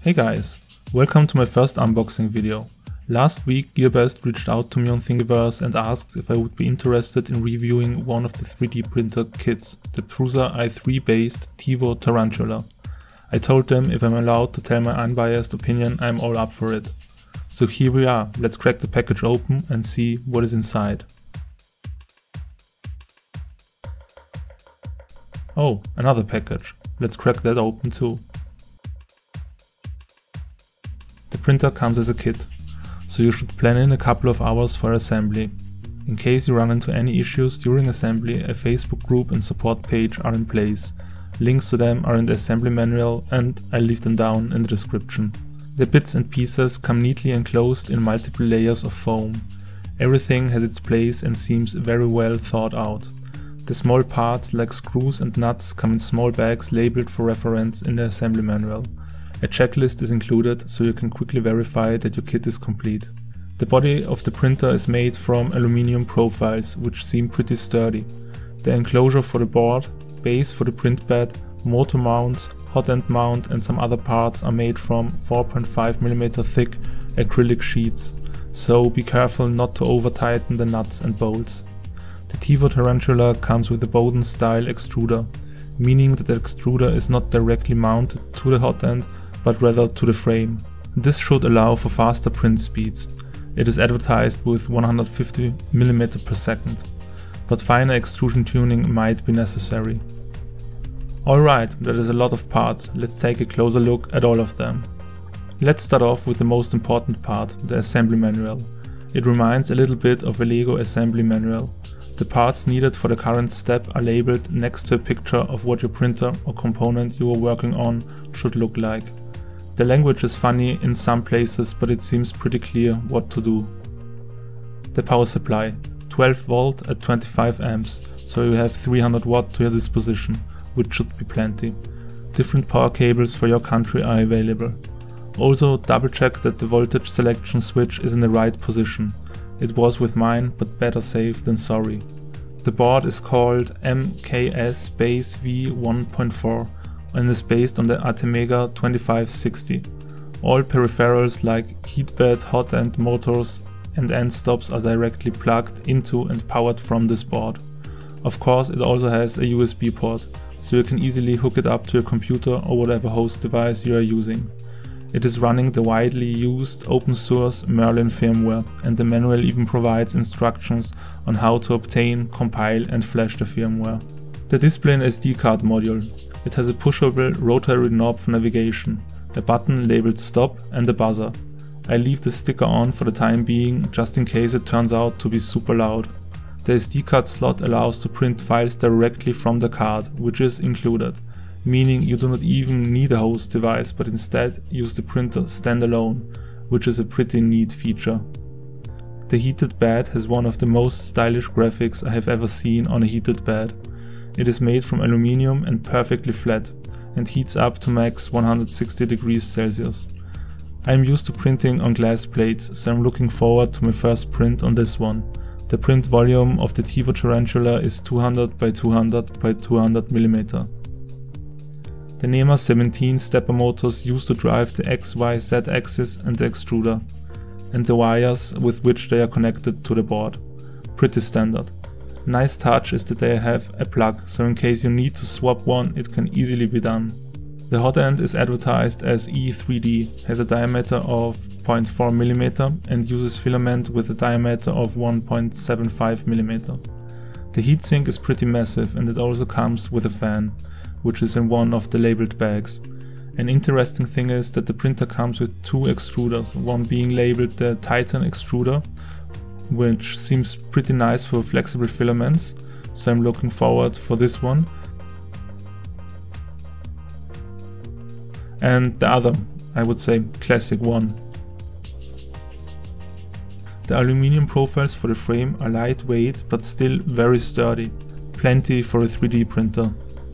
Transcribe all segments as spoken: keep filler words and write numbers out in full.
Hey guys, welcome to my first unboxing video. Last week Gearbest reached out to me on Thingiverse and asked if I would be interested in reviewing one of the three D printer kits, the Prusa i three based Tevo Tarantula. I told them if I'm allowed to tell my unbiased opinion, I'm all up for it. So here we are, let's crack the package open and see what is inside. Oh, another package. Let's crack that open too. The printer comes as a kit, so you should plan in a couple of hours for assembly. In case you run into any issues during assembly, a Facebook group and support page are in place. Links to them are in the assembly manual and I'll leave them down in the description. The bits and pieces come neatly enclosed in multiple layers of foam. Everything has its place and seems very well thought out. The small parts like screws and nuts come in small bags labeled for reference in the assembly manual. A checklist is included so you can quickly verify that your kit is complete. The body of the printer is made from aluminum profiles, which seem pretty sturdy. The enclosure for the board, base for the print bed, motor mounts, hot end mount and some other parts are made from four point five millimeter thick acrylic sheets, so be careful not to over tighten the nuts and bolts. The Tevo Tarantula comes with a Bowden style extruder, meaning that the extruder is not directly mounted to the hot end but rather to the frame. This should allow for faster print speeds. It is advertised with one hundred fifty millimeters per second, but finer extrusion tuning might be necessary. Alright, that is a lot of parts, let's take a closer look at all of them. Let's start off with the most important part, the assembly manual. It reminds a little bit of a Lego assembly manual. The parts needed for the current step are labeled next to a picture of what your printer or component you are working on should look like. The language is funny in some places, but it seems pretty clear what to do. The power supply, twelve volt at twenty-five amps, so you have three hundred watt to your disposition, which should be plenty. Different power cables for your country are available. Also double check that the voltage selection switch is in the right position. It was with mine, but better safe than sorry. The board is called M K S Base V one point four and is based on the Atmega twenty-five sixty. All peripherals like heatbed, hot end motors and end stops are directly plugged into and powered from this board. Of course, it also has a U S B port, so you can easily hook it up to your computer or whatever host device you are using. It is running the widely used open source Merlin firmware, and the manual even provides instructions on how to obtain, compile and flash the firmware. The display and S D card module. It has a pushable rotary knob for navigation, a button labeled stop and a buzzer. I leave the sticker on for the time being, just in case it turns out to be super loud. The S D card slot allows to print files directly from the card, which is included, meaning you do not even need a host device but instead use the printer standalone, which is a pretty neat feature. The heated bed has one of the most stylish graphics I have ever seen on a heated bed. It is made from aluminum and perfectly flat, and heats up to max one hundred sixty degrees Celsius. I am used to printing on glass plates, so I'm looking forward to my first print on this one. The print volume of the Tevo Tarantula is two hundred by two hundred by two hundred millimeters. The NEMA seventeen stepper motors used to drive the X Y Z axis and the extruder, and the wires with which they are connected to the board. Pretty standard. Nice touch is that they have a plug, so in case you need to swap one, it can easily be done. The hot end is advertised as E three D, has a diameter of zero point four millimeters and uses filament with a diameter of one point seven five millimeters. The heatsink is pretty massive and it also comes with a fan, which is in one of the labeled bags. An interesting thing is that the printer comes with two extruders, one being labeled the Titan extruder, which seems pretty nice for flexible filaments, so I'm looking forward for this one. And the other, I would say, classic one. The aluminum profiles for the frame are lightweight but still very sturdy, plenty for a three D printer.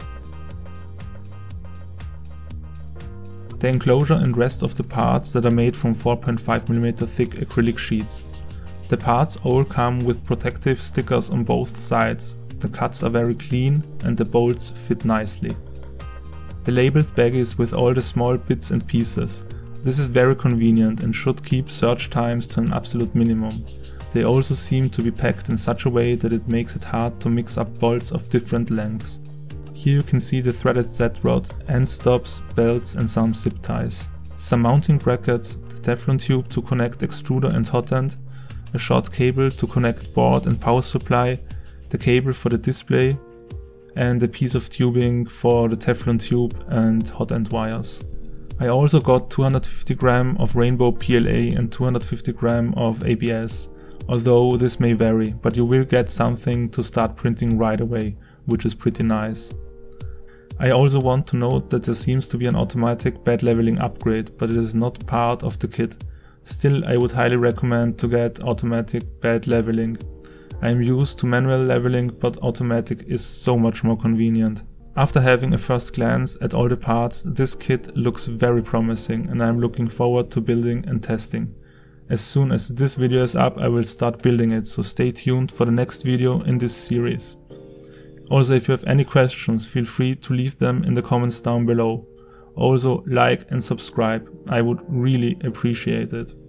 The enclosure and rest of the parts that are made from four point five millimeter thick acrylic sheets. The parts all come with protective stickers on both sides. The cuts are very clean and the bolts fit nicely. The labeled bag is with all the small bits and pieces. This is very convenient and should keep search times to an absolute minimum. They also seem to be packed in such a way that it makes it hard to mix up bolts of different lengths. Here you can see the threaded Z-rod, end stops, belts and some zip ties. Some mounting brackets, the Teflon tube to connect extruder and hot end, a short cable to connect board and power supply, the cable for the display, and a piece of tubing for the Teflon tube and hot end wires. I also got two hundred fifty grams of rainbow P L A and two hundred fifty grams of A B S, although this may vary, but you will get something to start printing right away, which is pretty nice. I also want to note that there seems to be an automatic bed leveling upgrade, but it is not part of the kit. Still, I would highly recommend to get automatic bed leveling. I am used to manual leveling, but automatic is so much more convenient. After having a first glance at all the parts, this kit looks very promising and I am looking forward to building and testing. As soon as this video is up, I will start building it, so stay tuned for the next video in this series. Also, if you have any questions, feel free to leave them in the comments down below. Also, like and subscribe, I would really appreciate it.